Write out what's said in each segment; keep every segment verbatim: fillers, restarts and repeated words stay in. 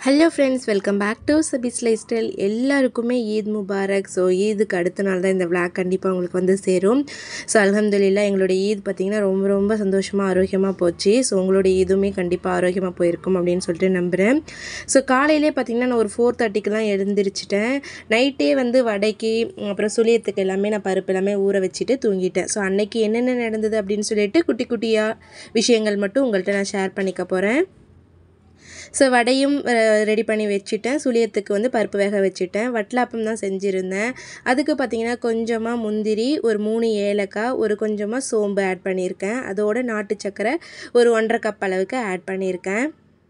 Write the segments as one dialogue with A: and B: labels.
A: Hello friends, welcome back to Sabi's life style. எல்லாருக்குமே Eid Mubarak. So ஈதுக்கு அடுத்த நாள் தான் இந்த விளாக் கண்டிப்பாக உங்களுக்கு வந்து சேரும். ஸோ அல்ஹம்துலில்லாஹ் எங்களுடைய ஈத் பார்த்திங்கன்னா ரொம்ப ரொம்ப சந்தோஷமாக ஆரோக்கியமாக போச்சு. ஸோ உங்களுடைய ஈதுமே கண்டிப்பாக ஆரோக்கியமாக போயிருக்கும் அப்படின்னு சொல்லிட்டு நம்புகிறேன். ஸோ காலையிலே பார்த்திங்கன்னா நான் ஒரு ஃபோர் தேர்ட்டிக்கு தான் எழுந்திரிச்சிட்டேன். நைட்டே வந்து வடைக்கு அப்புறம் சுழியத்துக்கு எல்லாமே நான் பருப்பு எல்லாமே ஊற வச்சுட்டு தூங்கிட்டேன். ஸோ அன்னைக்கு என்னென்ன நடந்தது அப்படின்னு சொல்லிட்டு குட்டி குட்டியாக விஷயங்கள் மட்டும் உங்கள்கிட்ட நான் ஷேர் பண்ணிக்க போகிறேன். ஸோ வடையும் ரெடி பண்ணி வச்சுட்டேன். சுழியத்துக்கு வந்து பருப்பு வேக வச்சுட்டேன். வட்டலாப்பம் தான் செஞ்சுருந்தேன். அதுக்கு பார்த்திங்கன்னா கொஞ்சமாக முந்திரி, ஒரு மூணு ஏலக்காய், ஒரு கொஞ்சமாக சோம்பு ஆட் பண்ணியிருக்கேன். அதோட நாட்டு சக்கரை ஒரு ஒன்றரை கப் அளவுக்கு ஆட் பண்ணியிருக்கேன்.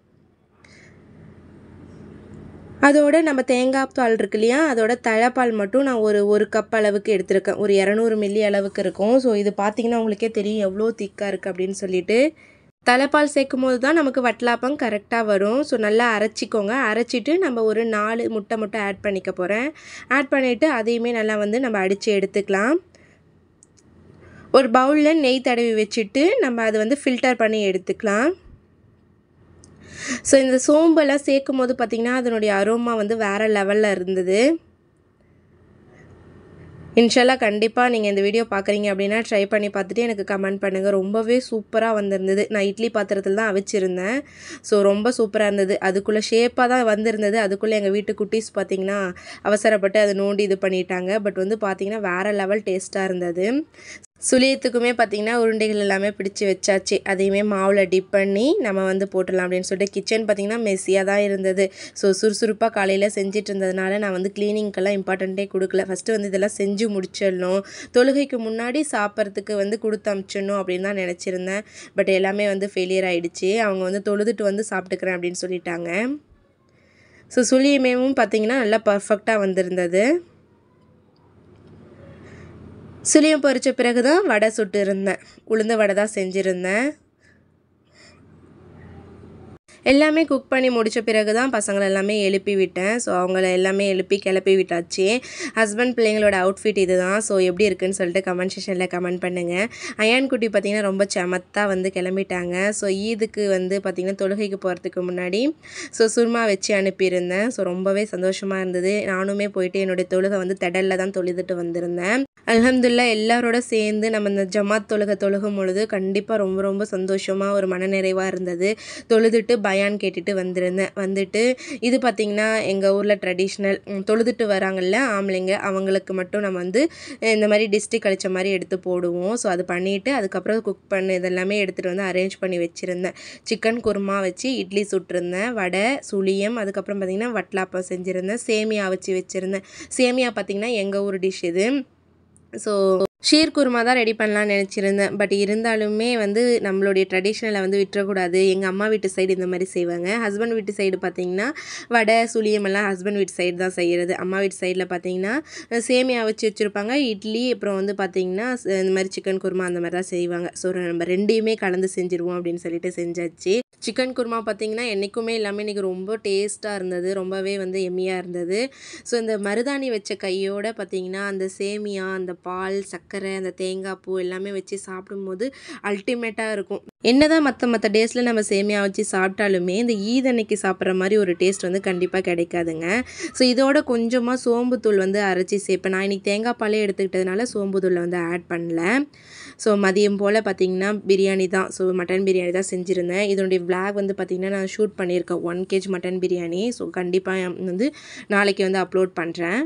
A: அதோட நம்ம தேங்காய் பால் இருக்கு இல்லையா, அதோட தழைப்பால் மட்டும் நான் ஒரு ஒரு கப் அளவுக்கு எடுத்திருக்கேன். ஒரு இரநூறு மில்லி அளவுக்கு இருக்கும். ஸோ இது பார்த்திங்கன்னா உங்களுக்கே தெரியும் எவ்வளோ திக்காக இருக்குது அப்படின்னு சொல்லிட்டு. தலைப்பால் சேர்க்கும் போது தான் நமக்கு வட்டலாப்பம் கரெக்டாக வரும். ஸோ நல்லா அரைச்சிக்கோங்க. அரைச்சிட்டு நம்ம ஒரு நாலு முட்டை மட்டும் ஆட் பண்ணிக்க போகிறேன். ஆட் பண்ணிவிட்டு அதையுமே நல்லா வந்து நம்ம அடித்து எடுத்துக்கலாம். ஒரு பவுலில் நெய் தடவி வச்சுட்டு நம்ம அதை வந்து ஃபில்டர் பண்ணி எடுத்துக்கலாம். ஸோ இந்த சோம்பெல்லாம் சேர்க்கும் போது பார்த்திங்கன்னா அதனுடைய அரோமா வந்து வேறு லெவலில் இருந்தது. இன்ஷால்லாஹ் கண்டிப்பாக நீங்கள் இந்த வீடியோ பார்க்குறீங்க அப்படின்னா ட்ரை பண்ணி பார்த்துட்டு எனக்கு கமெண்ட் பண்ணுங்கள். ரொம்பவே சூப்பராக வந்திருந்தது. நான் இட்லி பாத்திரத்தில் தான் அவிச்சிருந்தேன். ஸோ ரொம்ப சூப்பராக இருந்தது. அதுக்குள்ளே ஷேப்பாக தான் வந்திருந்தது. அதுக்குள்ளே எங்கள் வீட்டு குட்டீஸ் பார்த்திங்கன்னா அவசரப்பட்டு அதை நோண்டி இது பண்ணிட்டாங்க. பட் வந்து பார்த்திங்கன்னா வேறு லெவல் டேஸ்ட்டாக இருந்தது. சுழியத்துக்குமே பார்த்திங்கன்னா உருண்டைகள் எல்லாமே பிடிச்சி வச்சாச்சு. அதையுமே மாவில் டிப் பண்ணி நம்ம வந்து போட்டுடலாம் அப்படின்னு சொல்லிட்டு கிச்சன் பார்த்திங்கன்னா மெஸ்ஸியாக தான் இருந்தது. ஸோ சுறுசுறுப்பாக காலையில் செஞ்சுட்டு இருந்ததுனால நான் வந்து க்ளீனிங்க்கெல்லாம் இம்பார்ட்டண்ட்டே கொடுக்கல. ஃபஸ்ட்டு வந்து இதெல்லாம் செஞ்சு முடிச்சிடணும், தொழுகைக்கு முன்னாடி சாப்பிட்றதுக்கு வந்து கொடுத்து அனுப்பிச்சிடணும் அப்படின்னு தான் நினச்சிருந்தேன். பட் எல்லாமே வந்து ஃபெயிலியர் ஆகிடுச்சு. அவங்க வந்து தொழுதுட்டு வந்து சாப்பிட்டுக்கிறேன் அப்படின்னு சொல்லிட்டாங்க. ஸோ சுழியமேவும் பார்த்திங்கன்னா நல்லா பர்ஃபெக்டாக வந்திருந்தது. சுழியம் பொரித்த பிறகு தான் வடை சுட்டு இருந்தேன். உளுந்த வடை தான் செஞ்சுருந்தேன். எல்லாமே குக் பண்ணி முடித்த பிறகு தான் பசங்களை எல்லாமே எழுப்பி விட்டேன். ஸோ அவங்கள எல்லாமே எழுப்பி கிளப்பி விட்டாச்சு. ஹஸ்பண்ட் பிள்ளைங்களோட அவுட்ஃபிட் இது தான். ஸோ எப்படி இருக்குதுன்னு சொல்லிட்டு கமெண்ட் செக்ஷனில் கமெண்ட் பண்ணுங்கள். அயான் குட்டி பார்த்திங்கன்னா ரொம்ப சமத்தாக வந்து கிளம்பிட்டாங்க. ஸோ ஈதுக்கு வந்து பார்த்திங்கன்னா தொழுகைக்கு போகிறதுக்கு முன்னாடி ஸோ சுர்மா வச்சு அனுப்பியிருந்தேன். ஸோ ரொம்பவே சந்தோஷமாக இருந்தது. நானுமே போயிட்டு என்னுடைய தொழுகை வந்து திடலில் தான் தொழுதுட்டு வந்திருந்தேன். அல்ஹம்துலில்லாஹ் எல்லாரோட சேர்ந்து நம்ம இந்த ஜமாத் தொழுகை தொழுகும் பொழுது கண்டிப்பாக ரொம்ப ரொம்ப சந்தோஷமாக ஒரு மனநிறைவாக இருந்தது. தொழுதுட்டு பயான் கேட்டுட்டு வந்திருந்தேன். வந்துட்டு இது பார்த்திங்கன்னா எங்கள் ஊரில் ட்ரெடிஷ்னல் தொழுதுட்டு வராங்கள்ல ஆம்பளைங்க, அவங்களுக்கு மட்டும் நம்ம வந்து இந்த மாதிரி டிஸ்ட்ரிக் கழிச்ச மாதிரி எடுத்து போடுவோம். ஸோ அது பண்ணிவிட்டு அதுக்கப்புறம் குக் பண்ணு இதெல்லாமே எடுத்துகிட்டு வந்து அரேஞ்ச் பண்ணி வச்சுருந்தேன். சிக்கன் குருமா வச்சு இட்லி சுட்டிருந்தேன். வடை, சுழியம், அதுக்கப்புறம் பார்த்திங்கன்னா வட்டலாப்பம் செஞ்சுருந்தேன். சேமியா வச்சு வச்சுருந்தேன். சேமியா பார்த்திங்கன்னா எங்கள் ஊர் டிஷ் இது. ஸோ ஷீர் குருமா தான் ரெடி பண்ணலான்னு நினச்சிருந்தேன். பட் இருந்தாலுமே வந்து நம்மளுடைய ட்ரெடிஷ்னலை வந்து விட்டுறக்கூடாது. எங்கள் அம்மா வீட்டு சைடு இந்த மாதிரி செய்வாங்க. ஹஸ்பண்ட் வீட்டு சைடு பார்த்திங்கன்னா வடை சுழியமெல்லாம் ஹஸ்பண்ட் வீட்டு சைடு தான் செய்கிறது. அம்மா வீட்டு சைடில் பார்த்திங்கன்னா சேமியா வச்சு வச்சுருப்பாங்க. இட்லி அப்புறம் வந்து பார்த்திங்கன்னா இந்த மாதிரி சிக்கன் குருமா அந்த மாதிரி தான் செய்வாங்க. ஸோ நம்ம ரெண்டையுமே கலந்து செஞ்சுருவோம் அப்படின்னு சொல்லிட்டு செஞ்சாச்சு. சிக்கன் குருமா பார்த்திங்கன்னா என்றைக்குமே எல்லாமே இன்றைக்கி ரொம்ப டேஸ்ட்டாக இருந்தது. ரொம்பவே வந்து எம்மியாக இருந்தது. ஸோ இந்த மருதாணி வச்ச கையோடு பார்த்திங்கன்னா அந்த சேமியா, அந்த பால், சர்க்கரை, அந்த தேங்காய் பூ எல்லாமே வச்சு சாப்பிடும்போது அல்டிமேட்டாக இருக்கும். என்ன தான் மற்ற மற்ற டேஸில் நம்ம சேமியா வச்சு சாப்பிட்டாலுமே இந்த ஈத் அன்னைக்கு சாப்பிட்ற மாதிரி ஒரு டேஸ்ட் வந்து கண்டிப்பாக கிடைக்காதுங்க. ஸோ இதோட கொஞ்சமாக சோம்புத்தூள் வந்து அரைச்சி சேர்ப்பேன். நான் இன்றைக்கி தேங்காய் பாலே எடுத்துக்கிட்டதுனால சோம்புத்தூளை வந்து ஆட் பண்ணல. ஸோ மதியம் போல் பார்த்திங்கன்னா பிரியாணி தான். ஸோ மட்டன் பிரியாணி தான் செஞ்சுருந்தேன். இதனுடைய விளாக் வந்து பார்த்திங்கன்னா நான் ஷூட் பண்ணியிருக்கேன். One KG mutton biryani. So கண்டிப்பாக வந்து நாளைக்கு வந்து அப்லோட் பண்ணுறேன்.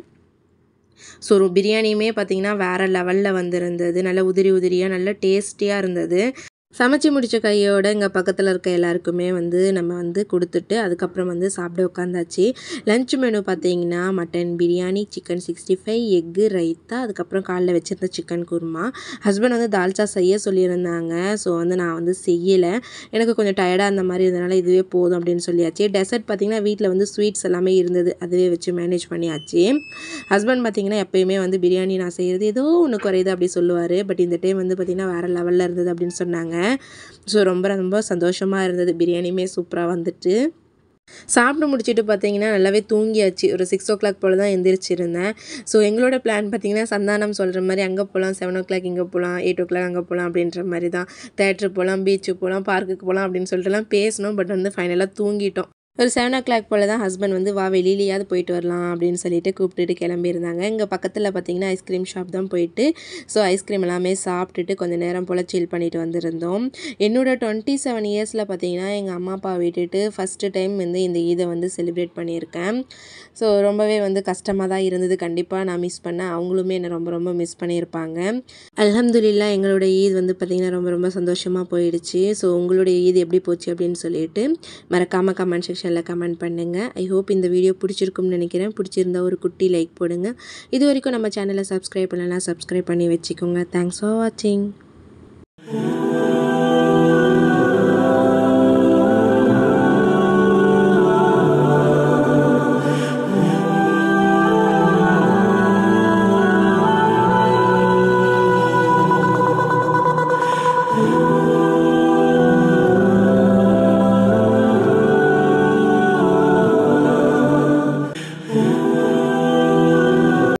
A: ஸோ பிரியாணியுமே பார்த்திங்கன்னா வேறு லெவலில் வந்திருந்தது. நல்லா உதிரி உதிரியாக நல்ல டேஸ்டியாக இருந்தது. சமைச்சி முடித்த கையோடு இங்கே பக்கத்தில் இருக்க எல்லாருக்குமே வந்து நம்ம வந்து கொடுத்துட்டு அதுக்கப்புறம் வந்து சாப்பிட உட்காந்தாச்சு. லன்ச் மெனு பார்த்திங்கன்னா mutton biryani, chicken sixty five, egg, raita, அதுக்கப்புறம் காலைல வச்சுருந்த சிக்கன் குருமா. ஹஸ்பண்ட் வந்து தால்ச்சா செய்ய சொல்லியிருந்தாங்க. ஸோ வந்து நான் வந்து செய்யலை. எனக்கு கொஞ்சம் டயர்டாக இருந்த மாதிரி இருந்தனால இதுவே போதும் அப்படின்னு சொல்லியாச்சு. டெசர்ட் பார்த்திங்கன்னா வீட்டில் வந்து ஸ்வீட்ஸ் எல்லாமே இருந்தது. அதுவே வச்சு மேனேஜ் பண்ணியாச்சு. ஹஸ்பண்ட் பார்த்திங்கன்னா எப்போயுமே வந்து பிரியாணி நான் செய்கிறது ஏதோ ஒன்று குறையுது அப்படி சொல்லுவார். பட் இந்த டைம் வந்து பார்த்திங்கன்னா வேறு லெவலில் இருந்தது அப்படின்னு சொன்னாங்க. ஸோ ரொம்ப ரொம்ப சந்தோஷமாக இருந்தது. பிரியாணியுமே சூப்பராக வந்துட்டு சாப்பிட்டு முடிச்சுட்டு பார்த்திங்கன்னா நல்லாவே தூங்கியாச்சு. ஒரு சிக்ஸ் ஓ கிளாக் போல் தான் எந்திரிச்சிருந்தேன். ஸோ எங்களோட பிளான் பார்த்திங்கன்னா சந்தானம் சொல்கிற மாதிரி அங்கே போகலாம், செவன் ஓ கிளாக் இங்கே போகலாம், எயிட் ஓ கிளாக் அங்கே போகலாம் அப்படின்ற மாதிரி தான். தேட்டரு போகலாம், பீச்சுக்கு போகலாம், பார்க்குக்கு போகலாம் அப்படின்னு சொல்லிட்டுலாம் பேசணும். பட் வந்து ஃபைனலாக தூங்கிட்டோம். ஒரு செவன் ஓ கிளாக் போல் தான் ஹஸ்பண்ட் வந்து வா வெளியிலேயாவது போயிட்டு வரலாம் அப்படின்னு சொல்லிட்டு கூப்பிட்டுட்டு கிளம்பியிருந்தாங்க. இங்கே பக்கத்தில் பார்த்தீங்கன்னா ஐஸ்கிரீம் ஷாப் தான் போயிட்டு ஸோ ஐஸ்கிரீம் எல்லாமே சாப்பிட்டுட்டு கொஞ்சம் நேரம் போல் சில் பண்ணிட்டு வந்திருந்தோம். என்னோட டுவெண்ட்டி செவன் இயர்ஸில் பார்த்தீங்கன்னா எங்கள் அம்மா அப்பா விட்டுட்டு ஃபஸ்ட்டு டைம் வந்து இந்த ஈதை வந்து செலிப்ரேட் பண்ணியிருக்கேன். ஸோ ரொம்பவே வந்து கஷ்டமாக தான் இருந்தது. கண்டிப்பாக நான் மிஸ் பண்ணேன், அவங்களுமே என்னை ரொம்ப ரொம்ப மிஸ் பண்ணியிருப்பாங்க. அல்ஹம்துலில்லாஹ் எங்களோட ஈத் வந்து பார்த்திங்கன்னா ரொம்ப ரொம்ப சந்தோஷமாக போயிடுச்சு. ஸோ உங்களுடைய ஈத் எப்படி போச்சு அப்படின்னு சொல்லிட்டு மறக்காமல் கமெண்ட் செக்ஷனில் கமெண்ட் பண்ணுங்கள். ஐ ஹோப் இந்த வீடியோ பிடிச்சிருக்கும்னு நினைக்கிறேன். பிடிச்சிருந்தா ஒரு குட்டி லைக் போடுங்க. இது வரைக்கும் நம்ம சேனலை சப்ஸ்கிரைப் பண்ணலாம், சப்ஸ்கிரைப் பண்ணி வச்சுக்கோங்க. தேங்க்ஸ் ஃபார் வாட்சிங்.